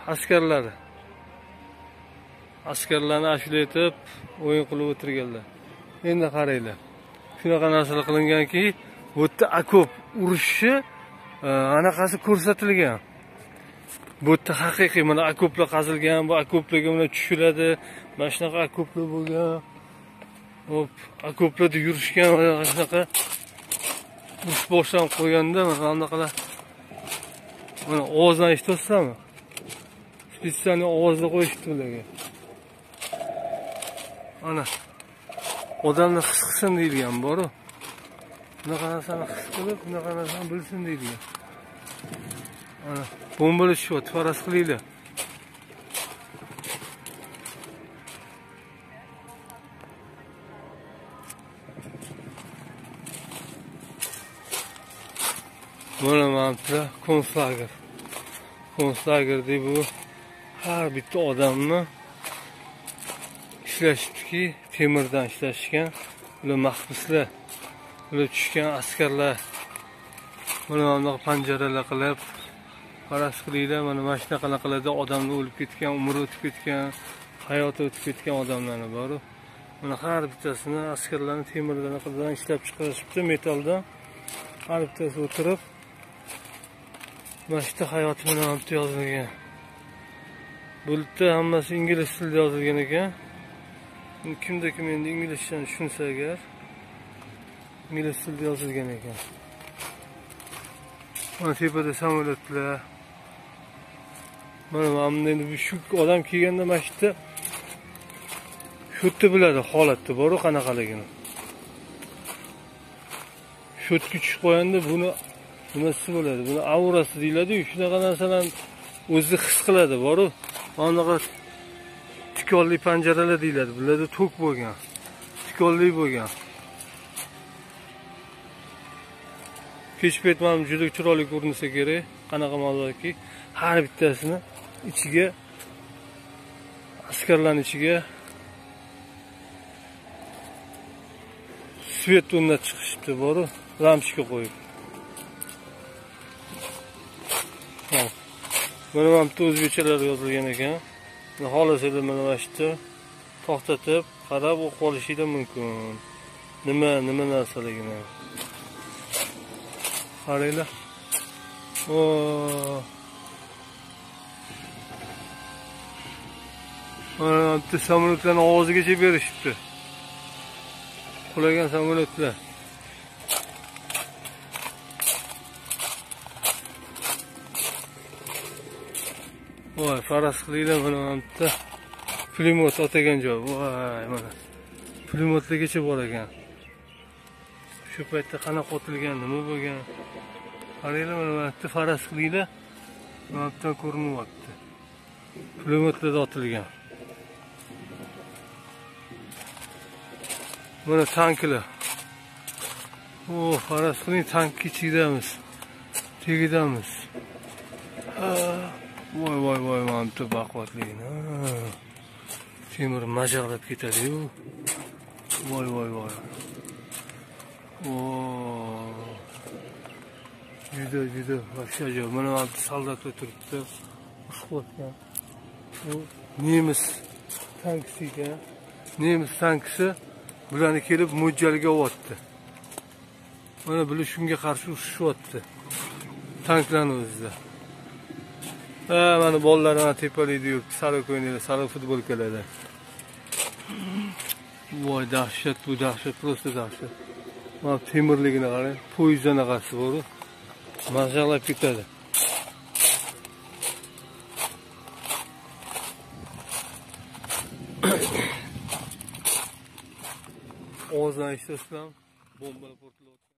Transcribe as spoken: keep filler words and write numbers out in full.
askarlari. Askarlarni ashula etib, o'yin qilib o'tirganlar. Endi qaranglar. Shunaqa narsalar qilinganki, bu yerda okop urushi anaqasi ko'rsatilgan. Bu yerda haqiqiy mana okoplar qazilgan, bu okoplarga mana tushiladi. Mana shunaqa okoplar bo'lgan. Hop, okoplarda yurishgan, mana shunaqa urush boshlanib qo'yganda, mana bunaqalar. Mana ovozdan eshityapsizlarmi? Spesialni ovozda qo'yishdi ularga. Ana odamni his qilsin deyilgan bor-ku. Bunaqa narsani his qilib, bunaqa narsani bilsin deyilgan. Ana bombalar tushyapti, faraz qilinglar. Mana mana konslager. Konslager deb bu har bitta odamni ishlashibdiki, temirdan ishlashgan, ular mahbuslar, ular tushgan askarlar. Mana bunaqa panjaralar qilib, faraz qilinglar, mana mana shunaqa qiladi, odamlar o'lib ketgan, umri o'tib ketgan, hayoti o'tib ketgan odamlarni bor-ku. Mana har bittasini askarlarni temirdan ishlab chiqarishibdi, metaldan. Har bittasi o'tirib, mana shu hayoti bilan ham yozilgan. Bu yerda hammasi ingliz tilida yozilgan ekan. Kimda kim endi inglizchani tushunsa agar, ingliz tilida yozilgan ekan. Mana tepada samolyotlar. Mana mana endi shu odam kelganda mana shu yerda shu yerda biladi holatni bor-ku qanaqaligini. Shu yerga tushib qo'yanda buni nimasi bo'ladi? Buni aurasi deyiladi-yu, shunaqa narsalarni o'zi his qiladi bor-ku. Anaqa tikonli panjaralar deyiladi. Bularda tok bo'lgan, tikonli bo'lgan. Kech paytman juda chiroyli ko'rinsa kerak. Qanaqa ma'lumotki, har bittasini ichiga askarlarning ichiga svet o'rnatib chiqishibdi bor-ku, lampochka qo'yib. Mana bu yerda o'zbekchalar yozilgan ekan. Xohlasanglar mana mana shu yerda to'xtatib, qarab o'qib olishingiz mumkin. Nima, nima narsaligini. Qaranglar. O. Mana bu samolyotlarni ovozigacha berishibdi. Qulagan samolyotlar. Voy, faraz qilinglar, mana bu yerda pulemyot otagan joy. Voy, mana pulemyotlargacha bor ekan. Shu paytda qanaqa otilgan, nima bo'lgan? Qaranglar, mana bu yerda faraz qilinglar. Mana bu yerda ko'rinyapti. Pulemyotlarda otilgan. Mana tanklar. O, faraz qiling, tank ichidamiz. Tegidamiz. Voy voy voy, mana bu baquvvatligini. Temir majaqlab ketadi-yu. Voy voy voy. O. Juda juda vahshiy joy. Mana bu soldatlar turibdi. Ushqotgan. Bu nemis tankisi ekan. Nemis tankisi bularni kelib mo'ljalga olyapti. Mana bular shunga qarshi urushyapti. Tanklarning o'zida. Ha, mana bolalar mana tepalikda yuribdi, sariq o'ynaydi, sariq futbolkalarda. Voy, dahshat bu, dahshat, prosta dahshat. Mana temirligini qarang, poyezd anaqasi bor-ku. Majaqlab ketadi. Ovozdan eshitasizlarmi? Bombalar portlayapti.